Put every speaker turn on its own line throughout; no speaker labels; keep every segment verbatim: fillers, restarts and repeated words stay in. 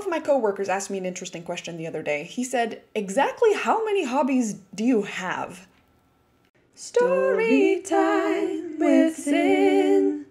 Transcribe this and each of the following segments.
of my coworkers asked me an interesting question the other day. He said, exactly how many hobbies do you have? Story time with Sin.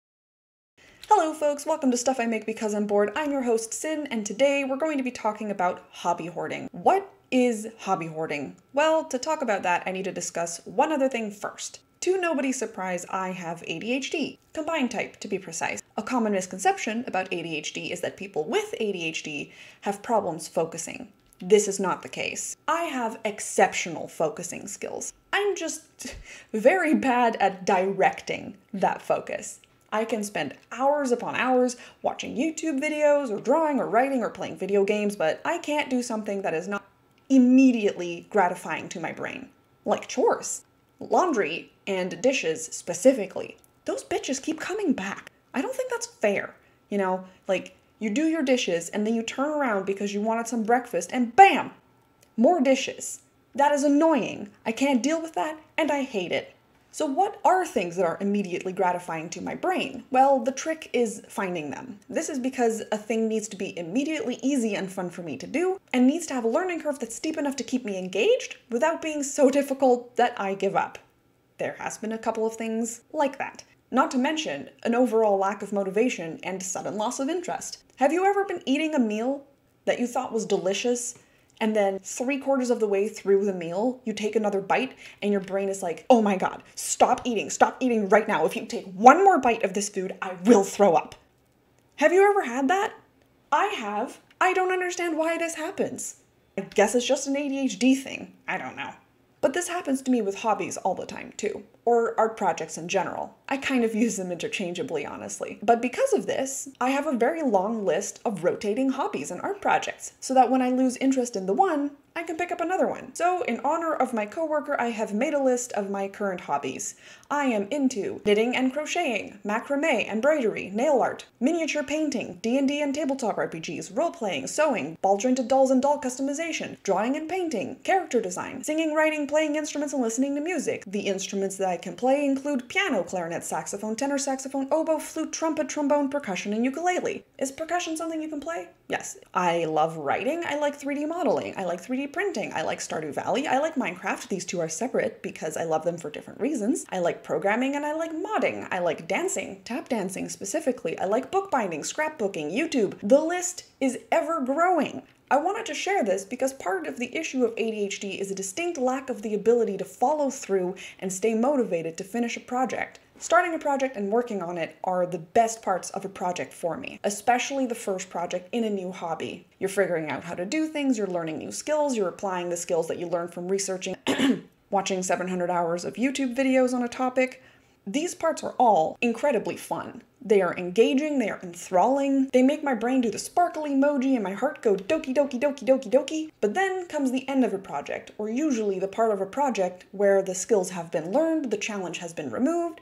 Hello folks, welcome to Stuff I Make Because I'm Bored. I'm your host Sin, and today we're going to be talking about hobby hoarding. What is hobby hoarding? Well, to talk about that, I need to discuss one other thing first. To nobody's surprise, I have A D H D, combined type to be precise. A common misconception about A D H D is that people with A D H D have problems focusing. This is not the case. I have exceptional focusing skills. I'm just very bad at directing that focus. I can spend hours upon hours watching YouTube videos or drawing or writing or playing video games, but I can't do something that is not immediately gratifying to my brain, like chores. Laundry and dishes specifically. Those bitches keep coming back. I don't think that's fair. You know, like you do your dishes and then you turn around because you wanted some breakfast and bam, more dishes. That is annoying. I can't deal with that and I hate it. So what are things that are immediately gratifying to my brain? Well, the trick is finding them. This is because a thing needs to be immediately easy and fun for me to do, and needs to have a learning curve that's steep enough to keep me engaged without being so difficult that I give up. There has been a couple of things like that. Not to mention an overall lack of motivation and sudden loss of interest. Have you ever been eating a meal that you thought was delicious, and then three quarters of the way through the meal, you take another bite and your brain is like, oh my god, stop eating, stop eating right now. If you take one more bite of this food, I will throw up. Have you ever had that? I have. I don't understand why this happens. I guess it's just an A D H D thing. I don't know. But this happens to me with hobbies all the time too, or art projects in general. I kind of use them interchangeably, honestly. But because of this, I have a very long list of rotating hobbies and art projects, so that when I lose interest in the one, I can pick up another one. So in honor of my coworker, I have made a list of my current hobbies. I am into knitting and crocheting, macrame, embroidery, nail art, miniature painting, D and D and tabletop R P Gs, role-playing, sewing, ball-jointed dolls and doll customization, drawing and painting, character design, singing, writing, playing instruments, and listening to music. The instruments that I can play include piano, clarinet, saxophone, tenor saxophone, oboe, flute, trumpet, trombone, percussion, and ukulele. Is percussion something you can play? Yes. I love writing. I like three D modeling. I like three D printing. I like Stardew Valley. I like Minecraft. These two are separate because I love them for different reasons. I like programming and I like modding. I like dancing, tap dancing specifically. I like bookbinding, scrapbooking, YouTube. The list is ever growing. I wanted to share this because part of the issue of A D H D is a distinct lack of the ability to follow through and stay motivated to finish a project. Starting a project and working on it are the best parts of a project for me, especially the first project in a new hobby. You're figuring out how to do things, you're learning new skills, you're applying the skills that you learned from researching, watching seven hundred hours of YouTube videos on a topic. These parts are all incredibly fun. They are engaging, they are enthralling, they make my brain do the sparkle emoji and my heart go doki doki doki doki doki. But then comes the end of a project, or usually the part of a project where the skills have been learned, the challenge has been removed,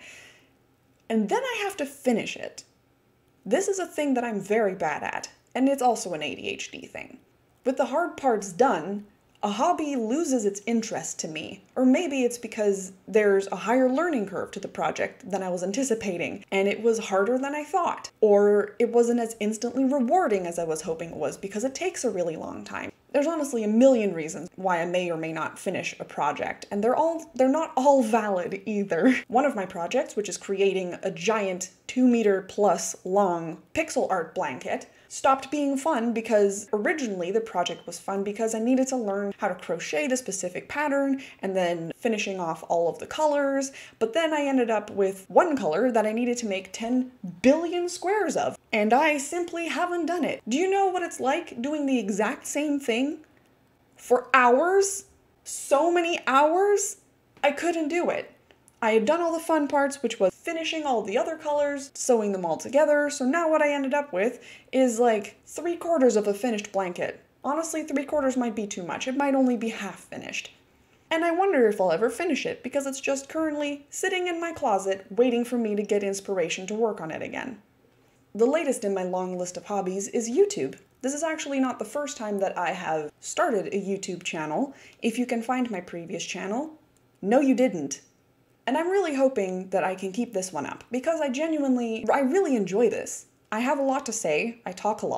and then I have to finish it. This is a thing that I'm very bad at, and it's also an A D H D thing. With the hard parts done, a hobby loses its interest to me, or maybe it's because there's a higher learning curve to the project than I was anticipating, and it was harder than I thought, or it wasn't as instantly rewarding as I was hoping it was because it takes a really long time. There's honestly a million reasons why I may or may not finish a project, and they're all they're not all valid either. One of my projects, which is creating a giant two meter plus long pixel art blanket, stopped being fun because originally the project was fun because I needed to learn how to crochet the specific pattern and then finishing off all of the colors, but then I ended up with one color that I needed to make ten billion squares of, and I simply haven't done it. Do you know what it's like doing the exact same thing for hours? So many hours? I couldn't do it. I had done all the fun parts, which was finishing all the other colors, sewing them all together, so now what I ended up with is like three quarters of a finished blanket. Honestly, three quarters might be too much. It might only be half finished. And I wonder if I'll ever finish it, because it's just currently sitting in my closet, waiting for me to get inspiration to work on it again. The latest in my long list of hobbies is YouTube. This is actually not the first time that I have started a YouTube channel. If you can find my previous channel, no you didn't. And I'm really hoping that I can keep this one up, because I genuinely, I really enjoy this. I have a lot to say, I talk a lot,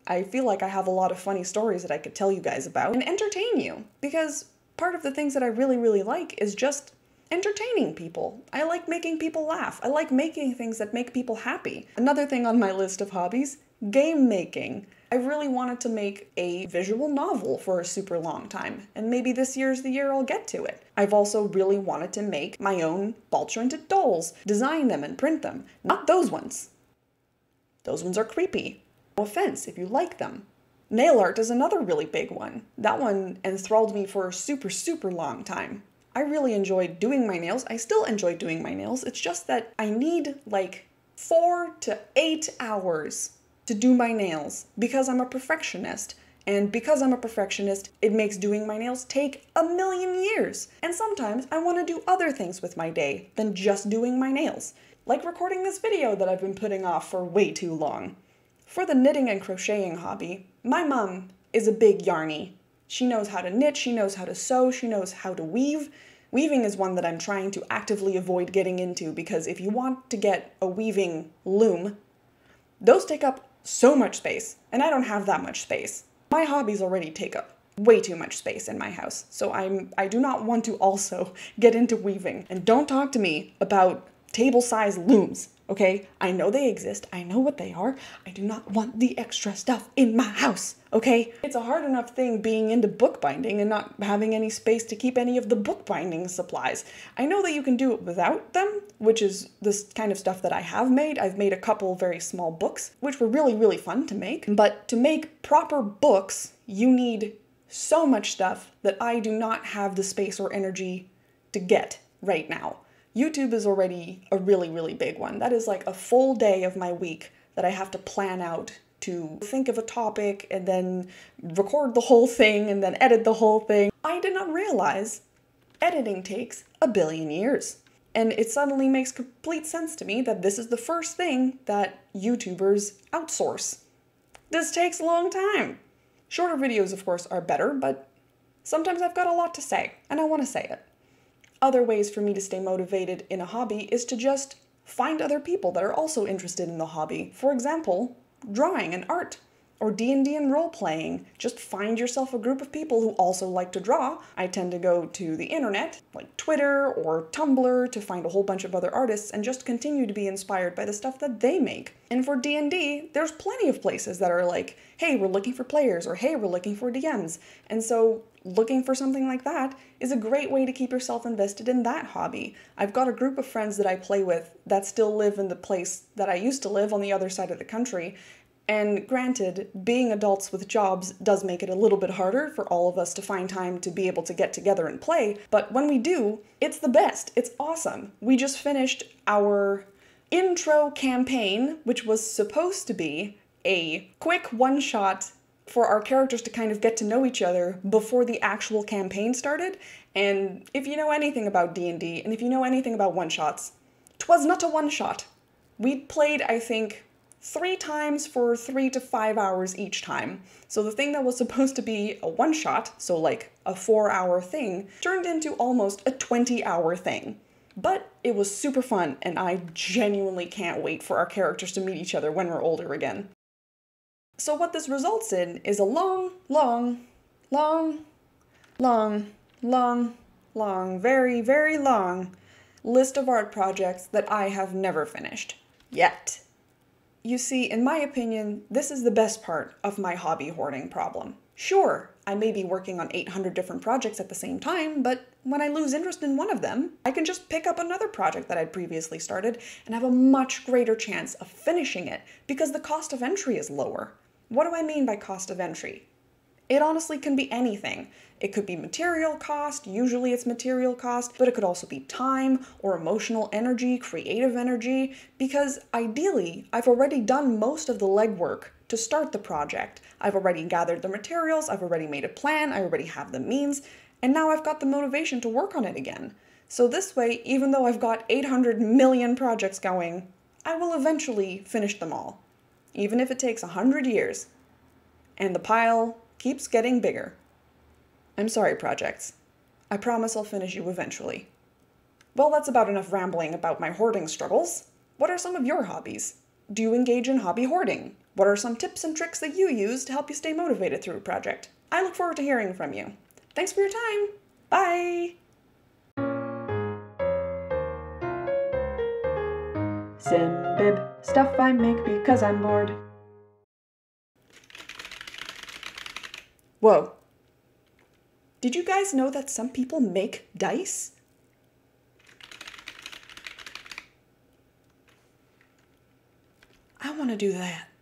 I feel like I have a lot of funny stories that I could tell you guys about and entertain you, because part of the things that I really, really like is just entertaining people. I like making people laugh. I like making things that make people happy. Another thing on my list of hobbies, game making. I really wanted to make a visual novel for a super long time, and maybe this year's the year I'll get to it. I've also really wanted to make my own ball-jointed dolls, design them and print them. Not those ones. Those ones are creepy. No offense if you like them. Nail art is another really big one. That one enthralled me for a super, super long time. I really enjoyed doing my nails. I still enjoy doing my nails. It's just that I need like four to eight hours to do my nails because I'm a perfectionist. And because I'm a perfectionist, it makes doing my nails take a million years. And sometimes I want to do other things with my day than just doing my nails. Like recording this video that I've been putting off for way too long. For the knitting and crocheting hobby, my mom is a big yarny. She knows how to knit, she knows how to sew, she knows how to weave. Weaving is one that I'm trying to actively avoid getting into because if you want to get a weaving loom, those take up so much space, and I don't have that much space. My hobbies already take up way too much space in my house, so I'm I do not want to also get into weaving. And don't talk to me about table-sized looms, okay? I know they exist, I know what they are. I do not want the extra stuff in my house, okay? It's a hard enough thing being into bookbinding and not having any space to keep any of the bookbinding supplies. I know that you can do it without them, which is this kind of stuff that I have made. I've made a couple very small books, which were really, really fun to make. But to make proper books, you need so much stuff that I do not have the space or energy to get right now. YouTube is already a really, really big one. That is like a full day of my week that I have to plan out to think of a topic and then record the whole thing and then edit the whole thing. I did not realize editing takes a billion years. And it suddenly makes complete sense to me that this is the first thing that YouTubers outsource. This takes a long time. Shorter videos, of course, are better, but sometimes I've got a lot to say, and I want to say it. Other ways for me to stay motivated in a hobby is to just find other people that are also interested in the hobby. For example, drawing and art, or D and D and role-playing. Just find yourself a group of people who also like to draw. I tend to go to the internet, like Twitter or Tumblr, to find a whole bunch of other artists and just continue to be inspired by the stuff that they make. And for D and D, there's plenty of places that are like, hey, we're looking for players, or hey, we're looking for D Ms. And so looking for something like that is a great way to keep yourself invested in that hobby. I've got a group of friends that I play with that still live in the place that I used to live on the other side of the country. And granted, being adults with jobs does make it a little bit harder for all of us to find time to be able to get together and play, but when we do, it's the best. It's awesome. We just finished our intro campaign, which was supposed to be a quick one-shot for our characters to kind of get to know each other before the actual campaign started. And if you know anything about D and D, and if you know anything about one-shots, 'twas not a one-shot. We played, I think, three times for three to five hours each time. So the thing that was supposed to be a one-shot, so like a four-hour thing, turned into almost a twenty-hour thing. But it was super fun, and I genuinely can't wait for our characters to meet each other when we're older again. So what this results in is a long, long, long, long, long, long, very, very long list of art projects that I have never finished. Yet. You see, in my opinion, this is the best part of my hobby hoarding problem. Sure, I may be working on eight hundred different projects at the same time, but when I lose interest in one of them, I can just pick up another project that I'd previously started and have a much greater chance of finishing it because the cost of entry is lower. What do I mean by cost of entry? It honestly can be anything. It could be material cost, usually it's material cost, but it could also be time or emotional energy, creative energy, because ideally, I've already done most of the legwork to start the project. I've already gathered the materials, I've already made a plan, I already have the means, and now I've got the motivation to work on it again. So this way, even though I've got eight hundred million projects going, I will eventually finish them all. Even if it takes a hundred years, and the pile keeps getting bigger. I'm sorry, projects. I promise I'll finish you eventually. Well, that's about enough rambling about my hoarding struggles. What are some of your hobbies? Do you engage in hobby hoarding? What are some tips and tricks that you use to help you stay motivated through a project? I look forward to hearing from you. Thanks for your time. Bye! Simbib, stuff I make because I'm bored. Whoa. Did you guys know that some people make dice? I want to do that.